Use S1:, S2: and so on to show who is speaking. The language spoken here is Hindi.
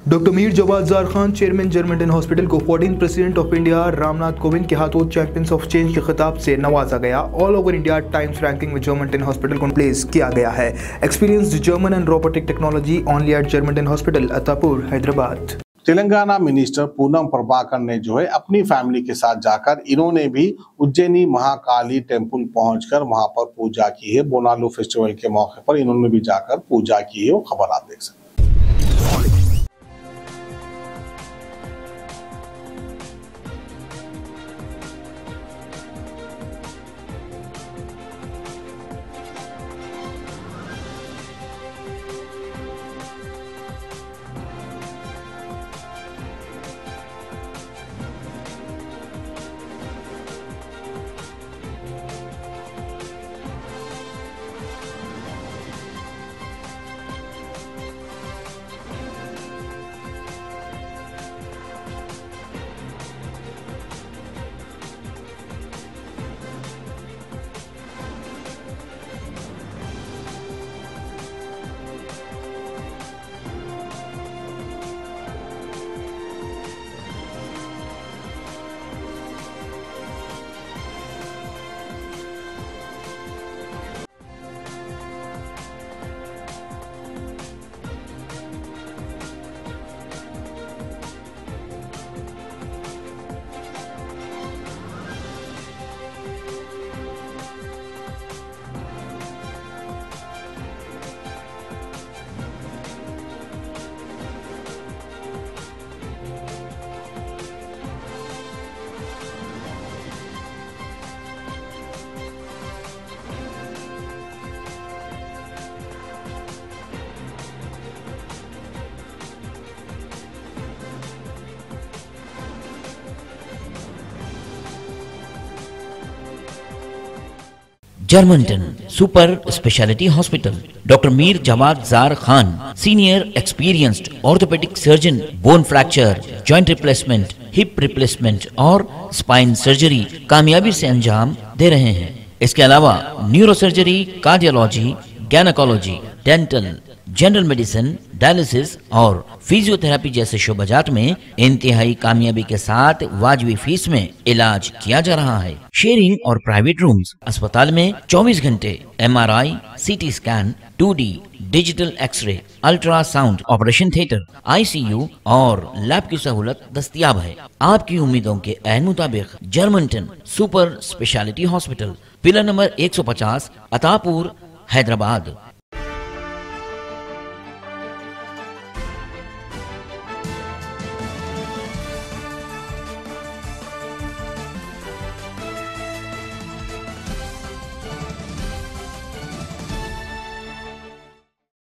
S1: Doctor Mir Jawad Jar Khan chairman Germanten hospital को 14 president of India Ramnath Kovind के हाथों चैंपियंस ऑफ चेंज के खिताब से नवाजा गया। All over India Times ranking में जर्मंटन हॉस्पिटल को प्लेस किया गया है। Experienced German and robotic technology only at Germanten hospital Attapur Hyderabad.
S2: Telangana minister Ponnam Prabhakar ने जो है अपनी फैमिली के साथ जाकर इन्होंने भी उज्जैनी महाकाली टेम्पल पहुंचकर वहां पर पूजा की है। बोनालू फेस्टिवल के मौके पर इन्होंने भी जाकर पूजा की है। वो खबर आप देख सकते हैं।
S3: Germanten super speciality hospital. Doctor Mir Jawad Jar Khan senior experienced orthopaedic surgeon, bone fracture, joint replacement, hip replacement और स्पाइन सर्जरी कामयाबी से अंजाम दे रहे हैं। इसके अलावा neuro surgery, cardiology, gynaecology, dental, general medicine, dialysis और फिजियोथेरेपी जैसे शोबाजात में इंतहाई कामयाबी के साथ वाजबी फीस में इलाज किया जा रहा है। शेयरिंग और प्राइवेट रूम्स। अस्पताल में 24 घंटे MRI, CT scan, 2D digital x ray, ultrasound, operation theatre, ICU और लैब की सहूलत दस्तयाब है। आपकी उम्मीदों के ऐन मुताबिक Germanten super speciality hospital, pillar number 150, Attapur, Hyderabad.